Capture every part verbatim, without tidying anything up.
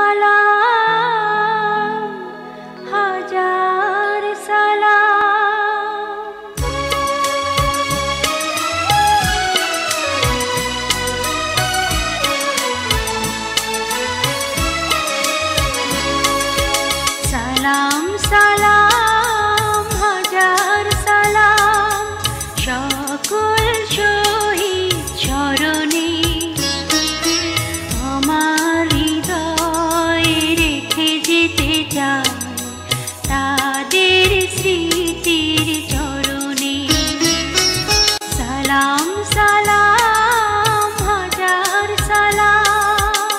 সালাম হাজার সালাম সালাম সালাম হাজার সালাম সকল শহীদ চরণে আমার হৃদয়ে রেখে যেতে চাই তাদের স্মৃতির চরণে সালাম সালাম হাজার সালাম।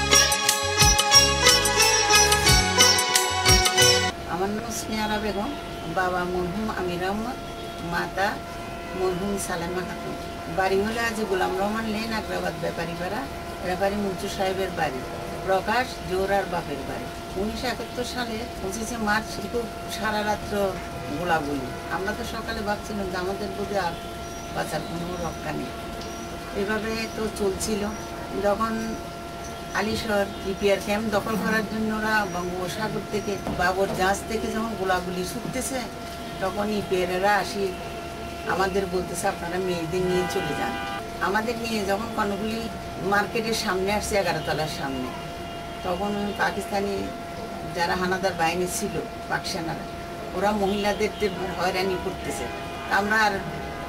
আমার নাম স্নেহা বেগম, বাবা মরহুম আমির আহমদ, মাতা মরহুম সালেমা খাতুন। বাড়ি হলে আজ গোলাম রহমান লেন, আগ্রাবাদ ব্যাপারীপাড়া, ব্যাপারী মঞ্জুর সাহেবের বাড়ি। প্রকাশ জোহরার বাপের বাড়ি। উনিশশো একাত্তর সালে পঁচিশে মার্চ খুব সারা রাত্র গোলাগুলি। আমরা তো সকালে ভাবছিলাম যে আমাদের বোধহয় আর বাঁচার কোনো রক্ষা নেই। এভাবে তো চলছিল। যখন আলিশহর রিপেয়ার ক্যাম্প দখল করার জন্য ওরা বঙ্গোপসাগর থেকে বাবর জাহাজ থেকে যখন গোলাগুলি ছুটতেছে, তখন রিপেয়ারেরা আসি আমাদের বলতেছে আপনারা মেয়েদের নিয়ে চলে যান। আমাদের নিয়ে যখন কর্ণফুলী মার্কেটের সামনে আসছে, এগারোতলার সামনে, তখন পাকিস্তানি যারা হানাদার বাহিনী ছিল, পাক সেনারা, ওরা মহিলাদের হয়রানি করতেছে। আমরা আর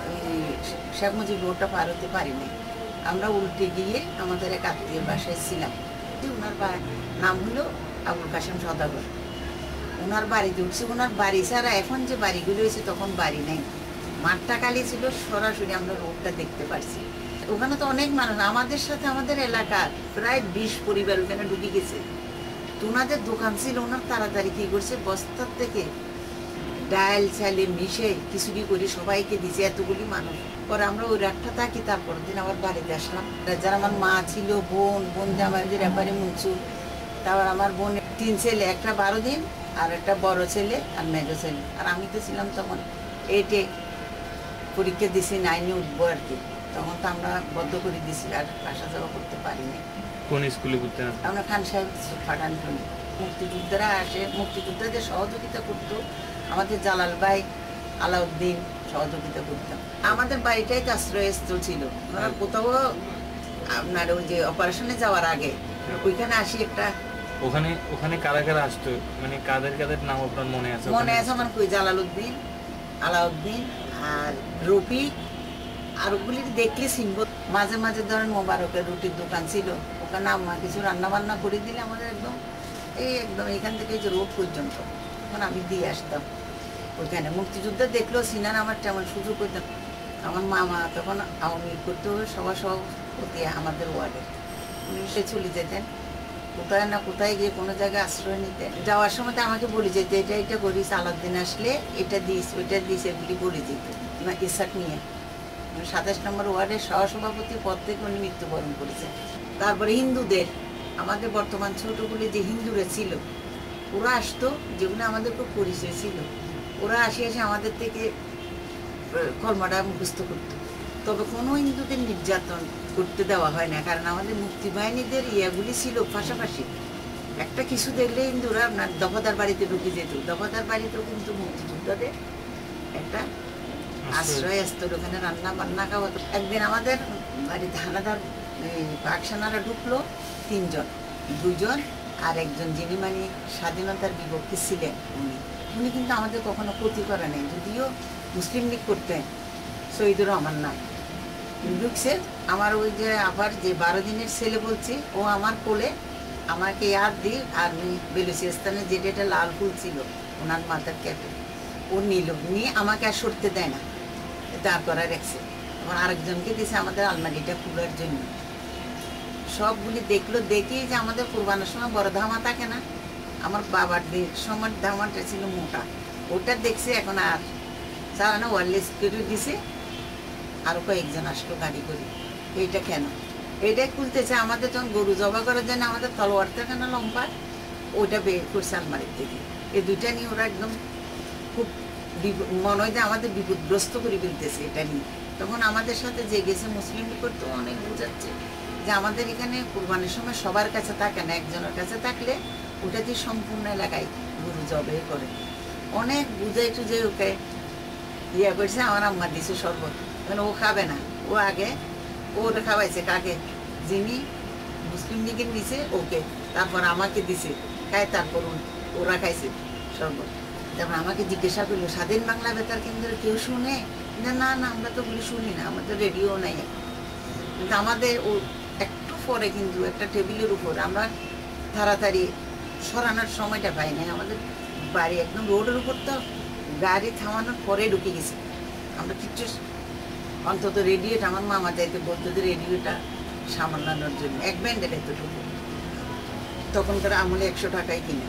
শেখ মুজিব রোডটা পার হতে পারিনি। আমরা উল্টে গিয়ে আমাদের এক আত্মীয় বাসায় ছিলাম। ওনার নাম হলো আবুল কাসেম সদাগর। ওনার বাড়িতে উঠছি। ওনার বাড়ি ছাড়া এখন যে বাড়িগুলো হয়েছে তখন বাড়ি নেই, মাঠটা খালি ছিল। সরাসরি আমরা রোডটা দেখতে পারছি। ওখানে তো অনেক মানুষ, আমাদের সাথে আমাদের এলাকার প্রায় বিশ পরিবার ওখানে ঢুকে গেছে। তো ওনাদের দোকান ছিল, ওনার তাড়াতাড়ি কী করছে, বস্তার থেকে ডাল চালে মিশে খিচুড়ি করে সবাইকে দিছে, এতগুলি মানুষ। পরে আমরা ওই রাতটা থাকি, তারপর দিন আবার বাড়িতে আসলাম। যারা আমার মা ছিল, বোন বোন জামাইদের ব্যাপারে মুনসু, তারপর আমার বোন তিন ছেলে, একটা বারো দিন আর একটা বড় ছেলে আর মেজো ছেলে। আর আমি তো ছিলাম তখন এইটে, পরীক্ষা দিছি, নাইনে উঠবো আর কি। তখন তো আমরা বদ্ধ করে দিছি, আর আসা যাওয়া করতে পারিনি। কোন স্কুলে পড়তে? আমরা খান সাহেব পাঠান শুনি। মুক্তিযোদ্ধারা আসে, মুক্তিযোদ্ধাদের সহযোগিতা করতো আমাদের জালাল ভাই, আলাউদ্দিন সহযোগিতা করতাম। আমাদের বাড়িটাই তো আশ্রয়স্থল ছিল। ওরা কোথাও আপনার ওই যে অপারেশনে যাওয়ার আগে ওইখানে আসি একটা। ওখানে ওখানে কারা কারা আসতো, মানে কাদের কাদের নাম আপনার মনে আছে? মনে আছে আমার কই, জালালউদ্দিন, আলাউদ্দিন আর রফিক, আর ওগুলি দেখলে চিনব। মাঝে মাঝে ধরেন মোবারকের রুটির দোকান ছিল, ওখানে আম্মা কিছু রান্না বান্না করে দিলে আমাদের একদম এই একদম এখান থেকে যে রোড পর্যন্ত তখন আমি দিয়ে আসতাম ওইখানে। মুক্তিযুদ্ধ দেখলেও সিনার আমার তেমন সুযোগ করতাম। আমার মামা তখন আওয়ামী লীগ করতে হবে, সভা সভাপতি আমাদের ওয়ার্ডে। উনি সে চলে যেতেন কোথায় না কোথায় গিয়ে কোনো জায়গায় আশ্রয় নিতেন। যাওয়ার সময় তো আমাকে বলে যেত এটা এটা করিস, আলাদিন আসলে এটা দিস ওইটা দিস, এগুলি বলে যেত না ইসাক নিয়ে। সাতাশ নম্বর ওয়ার্ডের সহসভাপতি পদ থেকে উনি মৃত্যুবরণ করেছেন। তারপরে হিন্দুদের, আমাদের বর্তমান ছোটগুলি যে হিন্দুরা ছিল, ওরা আসতো, যেগুলো আমাদের খুব পরিচয় ছিল। ওরা আসে এসে আমাদের থেকে কলমাটা মুখস্থ করতো। তবে কোনো হিন্দুদের নির্যাতন করতে দেওয়া হয় না, কারণ আমাদের মুক্তিবাহিনীদের ইয়েগুলি ছিল পাশাপাশি। একটা কিছু দেখলে হিন্দুরা আপনার দফাদার বাড়িতে ঢুকে যেত। দফাদার বাড়িতেও কিন্তু মুক্তিযোদ্ধাদের একটা আশ্রয় স্থল, ওখানে রান্না বান্না খাওয়া। একদিন আমাদের বাড়িতে হানাদার পাক সেনারা ঢুকলো, তিনজন, দুজন আর একজন যিনি মানে স্বাধীনতার বিপক্ষে ছিলেন উনি। উনি কিন্তু আমাদের কখনো ক্ষতি করে নাই, যদিও মুসলিম লীগ করতেন, শহীদুর রহমান নাম। ঢুকছে, আমার ওই যে আবার যে বারো দিনের ছেলে বলছি, ও আমার কোলে আমাকে ইয়াদ দিই, আর বেলুচিস্তানে যেটা এটা লাল ফুল ছিল ওনার মাথার ক্যাপে, ও নিল, নিয়ে আমাকে আর সরতে দেয় না, দাঁড় করায় রাখছে। আমার আরেকজনকে দিয়েছে আমাদের আলমারিটা খোলার জন্য। সবগুলি দেখলো, দেখি যে আমাদের কোরবানের সময় বড় ধামা থাকে না, আমার বাবার সময় ধামাটা ছিল মোটা, ওটা দেখছে। এখন আর সারা না ওয়ারলেস করে দিছে। আরও কয়েকজন আসলো গাড়ি করে। এইটা কেন? এইটাই খুলতেছে। আমাদের যখন গরু জবা করার জন্য আমাদের তলোয়ার থাকে না লম্বা, ওইটা বের করছে আলমারির থেকে। এই দুইটা নিয়ে ওরা একদম খুব মনে হয় যে আমাদের বিপদগ্রস্ত করে ফেলতেছে এটা নিয়ে। তখন আমাদের সাথে যে গেছে মুসলিম লীগ করতে অনেক বোঝাচ্ছে যে আমাদের এখানে কোরবানির সময় সবার কাছে থাকে না, একজনের কাছে থাকলে ওটা দিয়ে সম্পূর্ণ এলাকায় গরু জবে করে। অনেক বুঝাই টুঝে ওকে ইয়ে করছে, আমার আম্মা দিছে শরবত, মানে ও খাবে না, ও আগে ওটা খাওয়াইছে কাকে, যিনি মুসলিম লীগের দিছে ওকে, তারপর আমাকে দিছে, খায় তারপর ওরা খাইছে শরবত। তারপর আমাকে জিজ্ঞাসা করলো স্বাধীন বাংলা বেতার কেন্দ্রে কেউ শুনে না? না না আমরা তো ওগুলো শুনি না, আমাদের রেডিও নাই। কিন্তু আমাদের ও একটু পরে কিন্তু একটা টেবিলের উপর আমরা তাড়াতাড়ি সরানোর সময়টা পাই না, আমাদের বাড়ি একদম রোডের উপর, তো গাড়ি থামানোর পরে ঢুকে গেছি আমরা কিচ্ছু। অন্তত রেডিওটা আমার মামা যাইতে বলতো যে রেডিওটা সামলানোর জন্য এক ব্যান্ডের এতটুকু, তখনকার আমলে একশো টাকায় কিনে।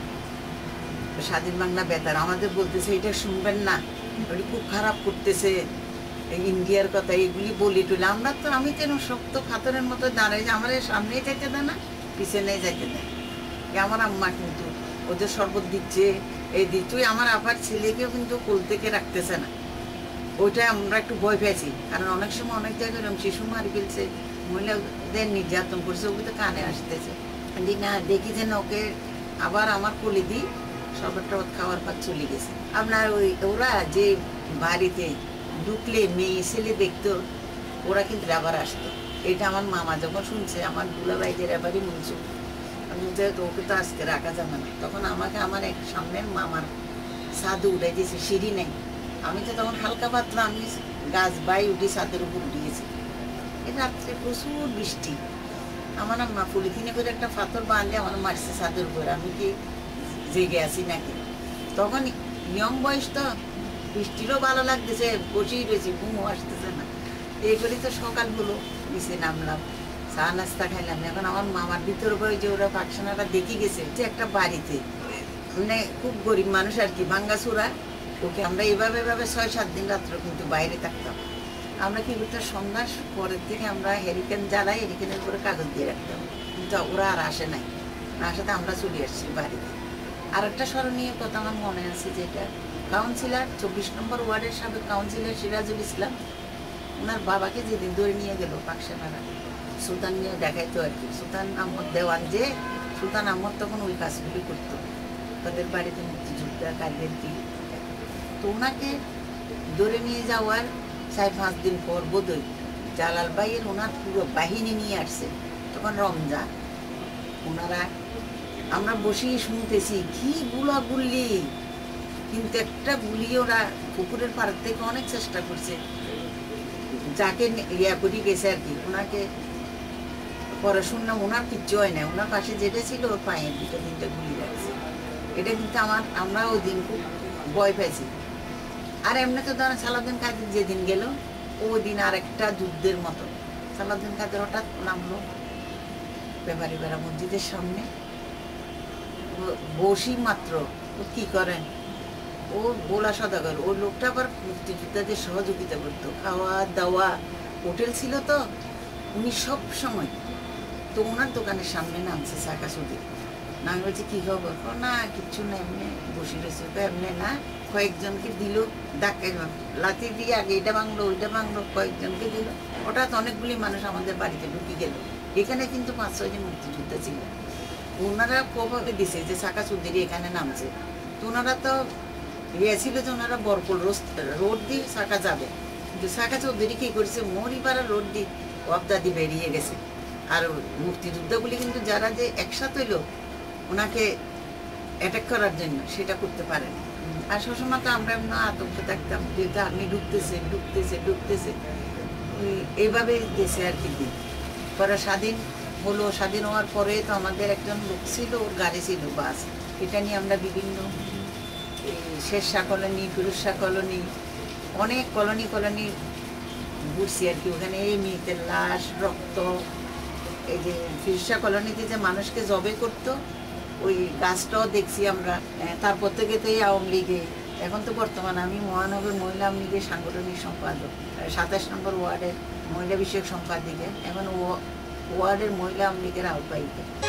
স্বাধীন বাংলা বেতার আমাদের বলতেছে এটা শুনবেন না, ওটি খুব খারাপ করতেছে, ইন্ডিয়ার কথা এগুলি বলি টুলে। আমরা তো আমি যেন শক্ত খাতরের মতো দাঁড়াই যে আমার সামনেই যাইতে দেয় না, পিছনেই যাইতে দেয়। আমার আম্মা কিন্তু ওদের শরবত দিচ্ছে, এই দিচ্ছে, আমার আবার ছেলেকেও কিন্তু কোল থেকে রাখতেছে না। ওইটা আমরা একটু ভয় পেয়েছি, কারণ অনেক সময় অনেক জায়গায় এরকম শিশু মারি ফেলছে, মহিলাদের নির্যাতন করছে, ওগুলো তো কানে আসতেছে। না দেখি যেন ওকে আবার আমার কোলে দিই, শরবত টরবত খাওয়ার পর চলে গেছে। আপনার ওই ওরা যে বাড়িতে ঢুকলে মেয়ে ছেলে দেখতো, ওরা কিন্তু আবার আসতো। এটা আমার মামা যখন শুনছে, আমার দুলাভাইদের এবারই মনসু, যেহেতু ওকে তো আজকে রাখা যাবে না, তখন আমাকে আমার এক সামনের মামার ছাদে উঠে দিয়েছে, সিঁড়ি নেই। আমি তো তখন হালকা পাতলা, আমি গাছ বাই উঠে ছাদের উপর উঠে গেছি। এই রাত্রে প্রচুর বৃষ্টি, আমার মা পলিথিনে করে একটা পাথর বাঁধলে আমার মারছে ছাদের উপর, আমি কি জেগে আছি নাকি। তখন ইয়ং বয়স তো, বৃষ্টিরও ভালো লাগতেছে, বসেই রয়েছি, ঘুমও আসতেছে না। এই করি তো সকাল হলো, নিচে নামলাম, চা নাস্তা খাইলাম। এখন আমার মামার ভিতর বই যে ওরা পাকসানাটা দেখে গেছে যে একটা বাড়িতে, মানে খুব গরিব মানুষ আর কি, ভাঙ্গাচুরা, ওকে আমরা এভাবে এভাবে ছয় সাত দিন রাত্র কিন্তু বাইরে থাকতাম। আমরা কি করতাম, সন্ধ্যার পরের থেকে আমরা হেরিকেন জ্বালাই, হেরিকেনের উপরে কাগজ দিয়ে রাখতাম, কিন্তু ওরা আর আসে নাই, না আসাতে আমরা চলে আসছি বাড়িতে। আর একটা স্মরণীয় কথা আমার মনে আছে, যেটা কাউন্সিলর চব্বিশ নম্বর ওয়ার্ডের সাবেক কাউন্সিলর সিরাজুল ইসলাম, ওনার বাবাকে যেদিন ধরে নিয়ে গেল পাকসানারা, সুলতান নিয়ে দেখাইতো আর কি। সুলতান আহমদ দেওয়ান, যে সুলতান আহমদ তখন ওই কাজগুলি করতো, তাদের বাড়িতে মুক্তিযোদ্ধা কাজের কি। তো ওনাকে ধরে নিয়ে যাওয়ার চার পাঁচ দিন পর বোধহয় জালাল ভাইয়ের ওনার পুরো বাহিনী নিয়ে আসছে, তখন রমজান। ওনারা আমরা বসেই শুনতেছি কি গুলা গুল্লি, কিন্তু একটা গুলি ওরা পুকুরের পাড় থেকে অনেক চেষ্টা করছে, যাকে ইয়া করি গেছে আর কি, ওনাকে পরে শুনলাম ওনার কিচ্ছু হয় না, ওনার পাশে যেটা ছিল ওর পায়ে দুটো তিনটা গুলি লাগছে। এটা কিন্তু আমার আমরা ওই দিন খুব ভয় পেয়েছি। আর এমনি তো ধরেন সালাউদ্দিন কাদের যেদিন গেল, ওই দিন আর একটা যুদ্ধের মতো। সালাউদ্দিন কাদের হঠাৎ নামলো ব্যাপারী বেড়া মসজিদের সামনে, বসি মাত্র ও কি করেন, ও বোলা সদাগর, ওই লোকটা আবার মুক্তিযোদ্ধাদের সহযোগিতা করতো, খাওয়া দাওয়া, হোটেল ছিল তো, উনি সব সময়। তো ওনার দোকানের সামনে নামছে চাকা সুদি, না আমি বলছি কী খবর, না কিচ্ছু না, এমনি বসে রয়েছে। এমনি না, কয়েকজনকে দিল ধাক্কায়, লাথি দিয়ে আগে এটা ভাঙলো ওইটা ভাঙলো, কয়েকজনকে দিল। হঠাৎ অনেকগুলি মানুষ আমাদের বাড়িতে ঢুকে গেল। এখানে কিন্তু পাঁচ ছয়জন মুক্তিযোদ্ধা ছিল, ওনারা প্রভাবে দিছে যে চাকা সুদির এখানে নামছে। তো ওনারা তো ইয়ে ছিল যে ওনারা বরপুর রোড দিয়ে চাকা যাবে, কিন্তু চাকা চৌধুরী কী করেছে, মরিপাড়া রোড দিয়ে অবদাদি বেরিয়ে গেছে। আর মুক্তিযোদ্ধাগুলি কিন্তু যারা যে একসাথে হইল ওনাকে অ্যাটাক করার জন্য, সেটা করতে পারেনি। আর সবসময় তো আমরা এমন আতঙ্কে থাকতাম, যেহেতু আর্মি ঢুকতেছে ঢুকতেছে ঢুকতেছে এইভাবে গেছে আর কি দিন। পরে স্বাধীন হলো, স্বাধীন হওয়ার পরে তো আমাদের একজন লোক ছিল, ওর গাড়ি ছিল বাস, এটা নিয়ে আমরা বিভিন্ন শেরশাহ কলোনি, ফিরোজশাহ কলোনি, অনেক কলোনি কলোনি ঘুরছি আর কি। ওখানে এই মেয়েদের লাশ, রক্ত, এই যে ফিরোজশাহ কলোনিতে যে মানুষকে জবে করতো, ওই গাছটাও দেখছি আমরা। তারপর থেকে তো এই আওয়ামী লীগে, এখন তো বর্তমানে আমি মহানগর মহিলা আওয়ামী লীগের সাংগঠনিক সম্পাদক, সাতাশ নম্বর ওয়ার্ডের মহিলা বিষয়ক সম্পাদিকা, এখন ওয়ার্ডের মহিলা আওয়ামী লীগের আহ্বায়িকা।